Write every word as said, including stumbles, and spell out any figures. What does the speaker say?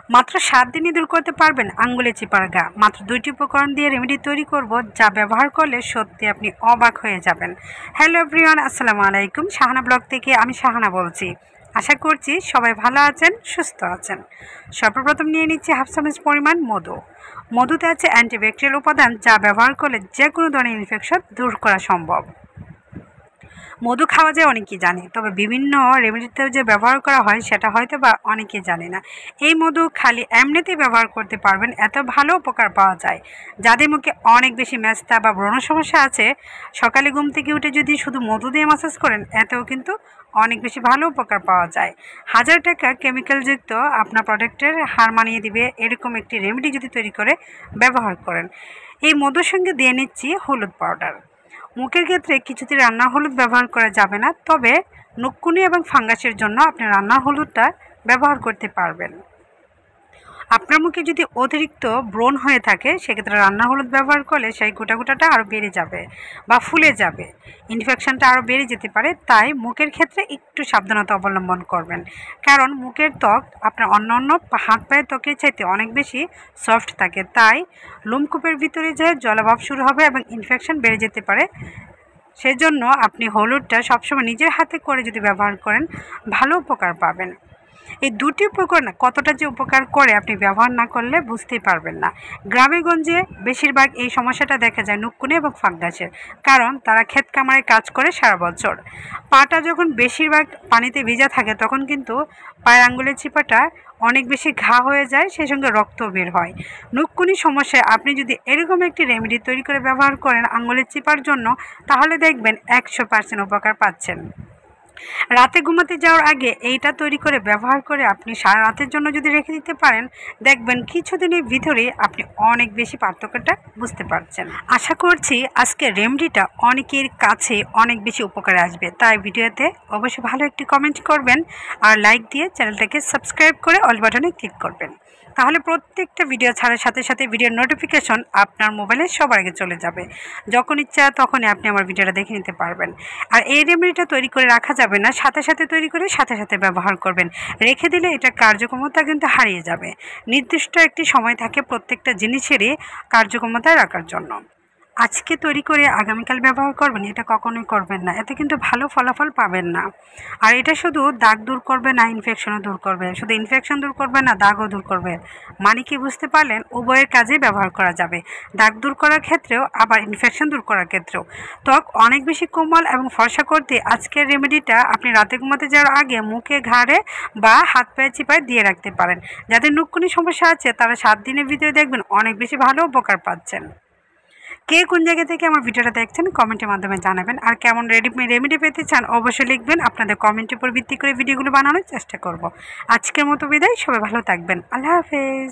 মাত্র সাত দিনই দূর করতে পারবেন আঙ্গুলে চিপার ঘা। মাত্র দুইটি উপকরণ দিয়ে রেমেডি তৈরি করব, যা ব্যবহার করলে সত্যি আপনি অবাক হয়ে যাবেন। হ্যালো এভরিওয়ান, আসসালামু আলাইকুম। শাহানা ব্লগ থেকে আমি শাহানা বলছি। আশা করছি সবাই ভালো আছেন, সুস্থ আছেন। সর্বপ্রথম নিয়ে নিচ্ছি হাফ চামচ পরিমাণ মধু। মধুতে আছে অ্যান্টিব্যাকটেরিয়াল উপাদান, যা ব্যবহার করলে যে কোনো ধরনের ইনফেকশন দূর করা সম্ভব। মধু খাওয়া যায় অনেকেই জানে, তবে বিভিন্ন রেমেডিতেও যে ব্যবহার করা হয় সেটা হয়তো বা অনেকে জানে না। এই মধু খালি এমনিতেই ব্যবহার করতে পারবেন, এত ভালো উপকার পাওয়া যায়। যাদের মুখে অনেক বেশি মেস্তা বা ব্রণ সমস্যা আছে, সকালে ঘুম থেকে উঠে যদি শুধু মধু দিয়ে ম্যাসাজ করেন, এতেও কিন্তু অনেক বেশি ভালো উপকার পাওয়া যায়। হাজার টাকা কেমিক্যালযুক্ত আপনার প্রোডাক্টের হার মানিয়ে দিবে এরকম একটি রেমেডি যদি তৈরি করে ব্যবহার করেন। এই মধুর সঙ্গে দিয়ে নিচ্ছি হলুদ পাউডার। মুখের ক্ষেত্রে কিছুতে রান্নার হলুদ ব্যবহার করা যাবে না, তবে নুকুনি এবং ফাঙ্গাসের জন্য আপনি রান্নার হলুদটা ব্যবহার করতে পারবেন। আপনার মুখে যদি অতিরিক্ত ব্রণ হয়ে থাকে, সেক্ষেত্রে রান্নার হলুদ ব্যবহার করলে সেই গোটা গোটাটা আরও বেড়ে যাবে বা ফুলে যাবে, ইনফেকশনটা আরও বেড়ে যেতে পারে। তাই মুখের ক্ষেত্রে একটু সাবধানতা অবলম্বন করবেন, কারণ মুখের ত্বক আপনার অন্য অন্য হাত পায়ের ত্বকের চাইতে অনেক বেশি সফট থাকে। তাই লোমকূপের ভিতরে যে জলাভাব শুরু হবে এবং ইনফেকশন বেড়ে যেতে পারে। সেজন্য আপনি হলুদটা সবসময় নিজের হাতে করে যদি ব্যবহার করেন, ভালো উপকার পাবেন। এই দুটি উপকরণ কতটা যে উপকার করে আপনি ব্যবহার না করলে বুঝতেই পারবেন না। গ্রামে গঞ্জে বেশিরভাগ এই সমস্যাটা দেখা যায় নুকুনি এবং ফাঙ্গাসের, কারণ তারা ক্ষেত কামারে কাজ করে সারা বছর। পাটা যখন বেশিরভাগ পানিতে ভিজা থাকে, তখন কিন্তু পায়ের আঙ্গুলের চিপাটা অনেক বেশি ঘা হয়ে যায়, সেই সঙ্গে রক্ত বের হয়। নুকুনি সমস্যায় আপনি যদি এরকম একটি রেমেডি তৈরি করে ব্যবহার করেন আঙ্গুলের চিপার জন্য, তাহলে দেখবেন একশো পার্সেন্ট উপকার পাচ্ছেন। রাতে ঘুমাতে যাওয়ার আগে এইটা তৈরি করে ব্যবহার করে আপনি সারা রাতের জন্য যদি রেখে দিতে পারেন, দেখবেন কিছুদিনের ভিতরে আপনি অনেক বেশি পার্থক্যটা বুঝতে পারছেন। আশা করছি আজকের রেমেডিটা অনেকের কাছে অনেক বেশি উপকারে আসবে। তাই ভিডিওতে অবশ্যই ভালো একটি কমেন্ট করবেন আর লাইক দিয়ে চ্যানেলটাকে সাবস্ক্রাইব করে অল বাটনে ক্লিক করবেন। তাহলে প্রত্যেকটা ভিডিও ছাড়ার সাথে সাথে ভিডিওর নোটিফিকেশন আপনার মোবাইলে সবার আগে চলে যাবে। যখন ইচ্ছা তখনই আপনি আমার ভিডিওটা দেখে নিতে পারবেন। আর এই রেমেডিটা তৈরি করে রাখা যাবে না, সাথে সাথে তৈরি করে সাথে সাথে ব্যবহার করবেন। রেখে দিলে এটা কার্যক্ষমতা কিন্তু হারিয়ে যাবে। নির্দিষ্ট একটি সময় থাকে প্রত্যেকটা জিনিসেরই কার্যক্ষমতা রাখার জন্য। আজকে তৈরি করে আগামীকাল ব্যবহার করবেন, এটা কখনোই করবেন না। এতে কিন্তু ভালো ফলাফল পাবেন না। আর এটা শুধু দাগ দূর করবে না, ইনফেকশনও দূর করবে। শুধু ইনফেকশন দূর করবে না, দাগও দূর করবে। মানে কি বুঝতে পারলেন? উভয়ের কাজেই ব্যবহার করা যাবে, দাগ দূর করার ক্ষেত্রেও আবার ইনফেকশন দূর করার ক্ষেত্রেও। ত্বক অনেক বেশি কোমল এবং ফর্সা করতে আজকের রেমেডিটা আপনি রাতে ঘুমাতে যাওয়ার আগে মুখে, ঘাড়ে বা হাত পায়ে চিপায় দিয়ে রাখতে পারেন। যাদের নুকুনি সমস্যা আছে, তারা সাত দিনের ভিতরে দেখবেন অনেক বেশি ভালো উপকার পাচ্ছেন। কে কোন জায়গা থেকে আমার ভিডিওটা দেখছেন কমেন্টের মাধ্যমে জানাবেন। আর কেমন রেডি রেমেডি পেতে চান অবশ্যই লিখবেন। আপনাদের কমেন্টের উপর ভিত্তি করে ভিডিওগুলো বানানোর চেষ্টা করব। আজকের মতো বিদায়, সবাই ভালো থাকবেন। আল্লাহ হাফেজ।